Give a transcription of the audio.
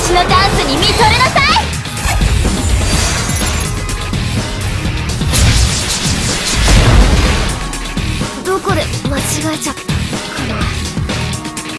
私のダンスに見とれなさい。どこで間違えちゃった。